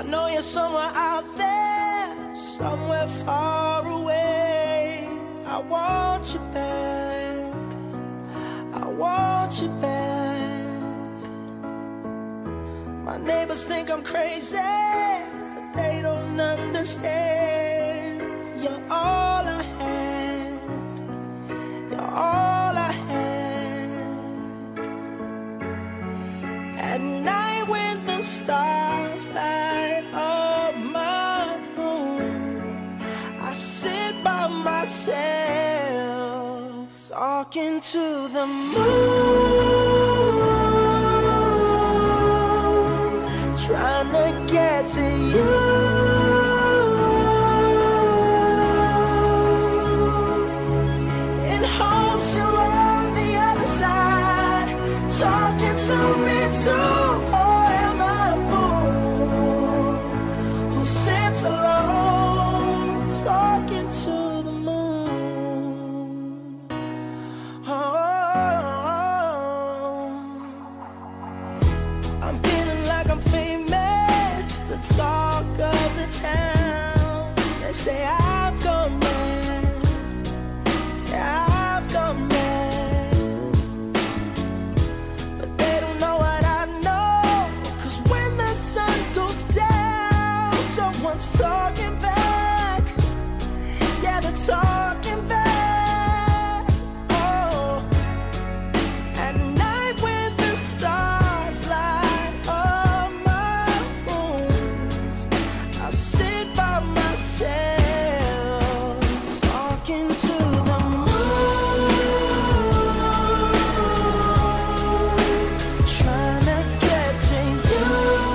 know you're somewhere out there, somewhere far away. I want you back, I want you back. My neighbors think I'm crazy, but they don't understand. You're all I had, you're all I had. At night when the stars light up my room, I sit by myself, talking to the moon, trying to get to you. In hopes you're on the other side, talking to me too. Or am I a fool who sits alone, talking to the moon? I'm feeling like I'm famous, the talk of the town. They say I've gone mad, yeah, I've gone mad. But they don't know what I know, 'cause when the sun goes down, someone's talking back. Yeah, they're talking back. Oh, at night when the stars light up my room, I sit by myself, talking to the moon, trying to get to you.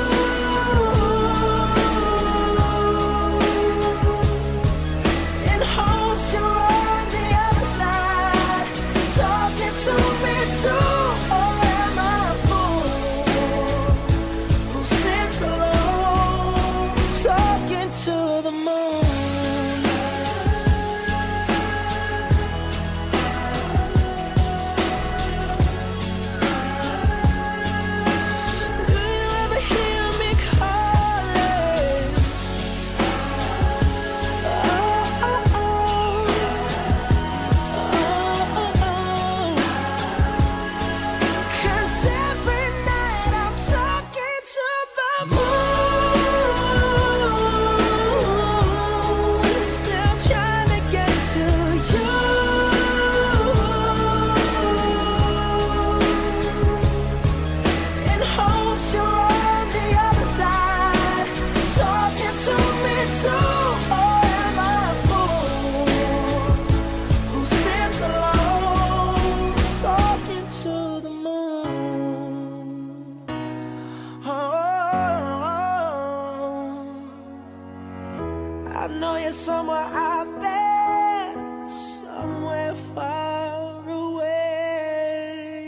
In hopes you're on the other side, talking to me too. Or am I a fool who sits alone, talking to the moon? Do you ever hear me calling? Oh, oh, oh. Oh, oh, oh. 'Cause every night I'm talking to the moon, still trying to get to you. In hopes you're on the other side, talking to me too. Or am I a fool who sits alone, talking to the moon? Oh, I know you're somewhere out there, somewhere far away.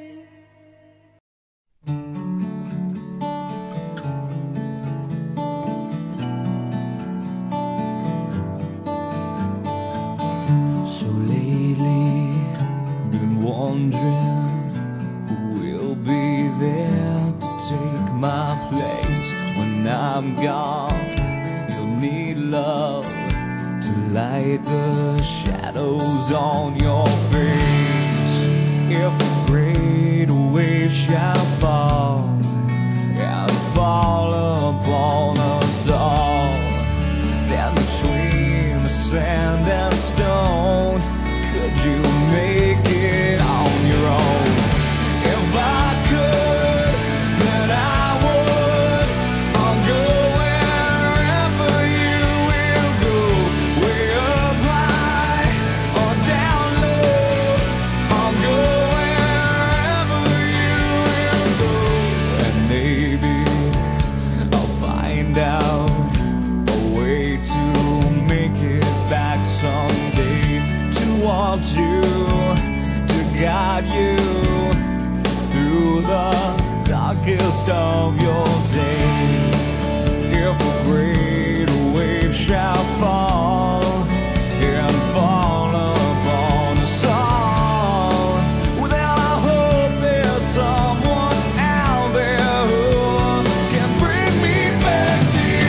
So lately, been wondering who will be there to take my place when I'm gone. You'll need love to light the shadows on your face. If a great wave shall fall and fall upon us all, then between the sand and stone, could you make it on your own? If I could, then I would. I'll go wherever you will go, way up high or down low. I'll go wherever you will go, and maybe I'll find out a way to make it back someday, to want you, to guide you through the darkest of your days. If a great wave shall fall and fall upon us all, then I hope there's someone out there who can bring me back to you.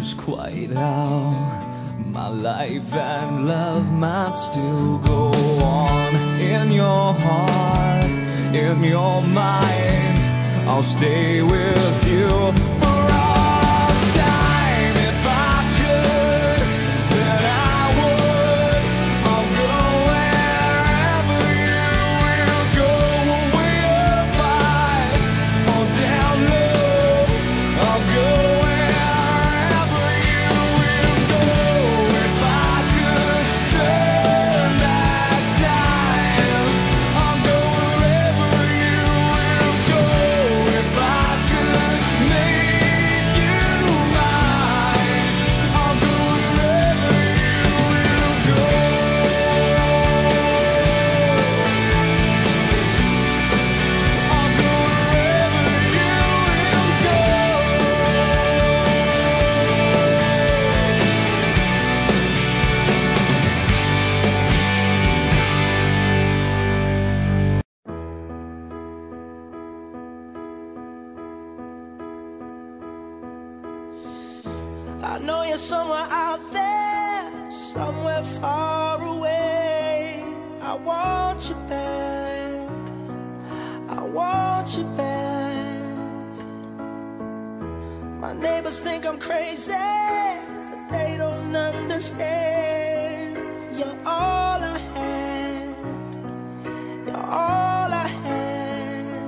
just quite how my life and love might still go on. In your heart, in your mind, I'll stay with you for all time. If I could, then I would. I'll go wherever you will go, way up high or down low. I'll go wherever you will go. If I could turn back time, I'll go wherever you will go. If I could make you mine, I'll go wherever you will go. I'll go wherever you will go. I know you're somewhere out there, somewhere far away. I want you back, I want you back. My neighbors think I'm crazy, but they don't understand. You're all I had, you're all I had.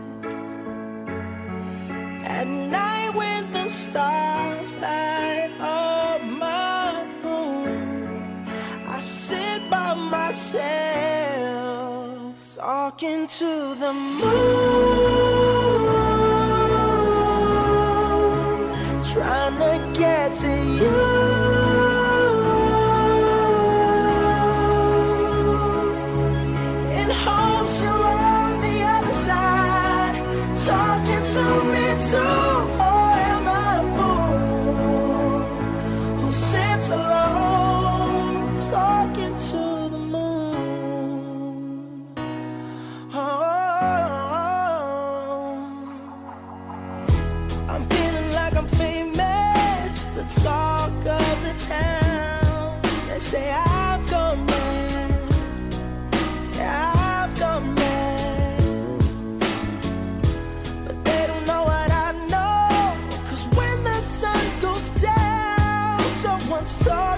At night when the stars light up my room, I sit by myself, talking to the moon, trying to get to you. In hopes you're on the other side, talking to me too. Or am I a fool who sits alone, talking to the moon? Oh, I'm feeling like I'm famous, the talk of the town. They say I've gone mad, yeah, I've gone mad. But they don't know what I know, 'cause when the sun goes down, someone's talking